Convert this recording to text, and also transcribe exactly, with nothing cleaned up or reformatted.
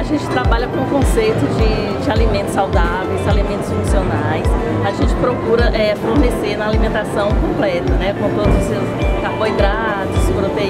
gente trabalha com o conceito de, de alimentos saudáveis, alimentos funcionais. A gente procura é, fornecer na alimentação completa, né, com todos os seus carboidratos, proteínas,